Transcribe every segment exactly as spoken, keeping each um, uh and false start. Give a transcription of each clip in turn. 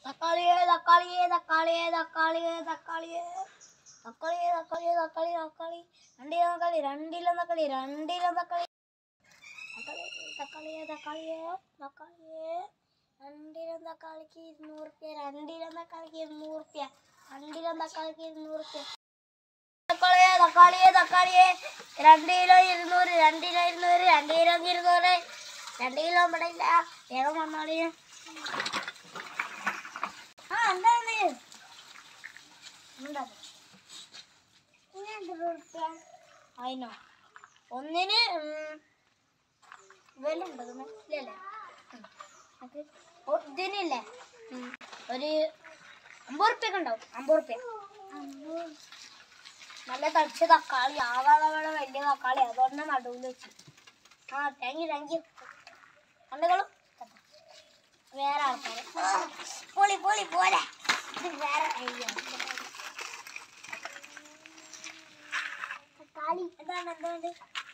തക്കാളിയെ തക്കാളിയെ തക്കാളിയെ തക്കാളിയെ തക്കാളിയെ തക്കാളിയെ തക്കാളിയെ തക്കാളി തക്കാളി രണ്ടില തക്കാളി രണ്ടില തക്കാളി രണ്ടില തക്കാളി തക്കാളിയെ തക്കാളിയെ തക്കാളിയെ രണ്ടില തക്കാളിക്ക് ഇരുന്നൂറ് റുപ്യ രണ്ടില തക്കാളിക്ക് ഇരുന്നൂറ് റുപ്യ രണ്ടില തക്കാളിക്ക് ഇരുന്നൂറ് റുപ്യ തക്കാളിയെ തക്കാളിയെ തക്കാളിയെ രണ്ട് കിലോ ഇരുന്നൂറ് രണ്ട് കിലോ ഇരുന്നൂറ് രണ്ട് കിലോ ഇരുന്നൂറ് രണ്ട് കിലോ ഇവിടെ ഇല്ല വേഗം വന്നോളി. ആ എന്താണ് അതിനോ ഒന്നിന് വില ഉണ്ടോ ഇല്ലല്ലേ ഇതിനില്ലേ ഒരു അമ്പത് റുപ്യൊക്കെ ഉണ്ടാവും. അമ്പത് റുപ്യ നല്ല തടിച്ച തക്കാളി ആവാളവള വലിയ തക്കാളി അതുകൊണ്ട് നടുവിൽ വെച്ചു. ആ താങ്ക് യു താങ്ക് യു കണ്ടുകളും വേറെ ആൾക്കാർ പൊളി പൊളി പോലെ ഇത് വേറെ തക്കാളി എന്താണ് എന്തുകൊണ്ട്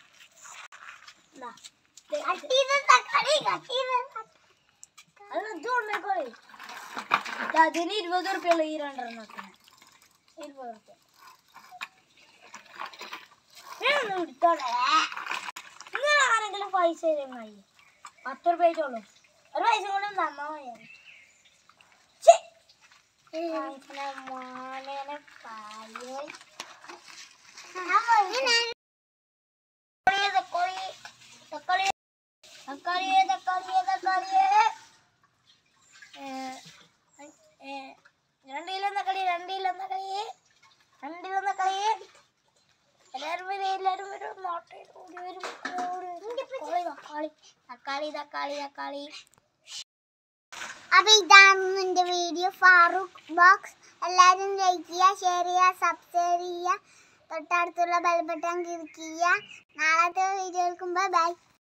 അതിന് ഇരുപത് റുപ്യുള്ള ഈ രണ്ടെണ്ണത്തിന് ഇരുപത് റുപ്യ ഇങ്ങനെ ആരെങ്കിലും പൈസ തരുമായി പത്ത് റുപ്യ ചോളൂ ഒരു പൈസ കൊണ്ട് തന്നാ മതി. തക്കാളിയെ തക്കാളിയെ തക്കാളിയെ തക്കാളിയെ രണ്ട് കിലോ തക്കാളി രണ്ട് കിലോ തക്കാളിയെ രണ്ട് കിലോ തക്കാളിയെ എല്ലാവരും വരും എല്ലാവരും വരും നോട്ടയിൽ കൂടി വരും തക്കാളി തക്കാളി തക്കാളി തക്കാളി. അപ്പൊ ഇതാണ് എന്റെ വീഡിയോ. ഫാറൂഖ് ബോക്സ് എല്ലാവരും ലൈക്ക് ചെയ്യുക, ഷെയർ ചെയ്യുക, സബ്സ്ക്രൈബ് ചെയ്യുക, തൊട്ടടുത്തുള്ള ബെൽ ബട്ടൺ ക്ലിക്ക് ചെയ്യുക. നാളത്തെ വീഡിയോ എടുക്കുമ്പോൾ ബൈ.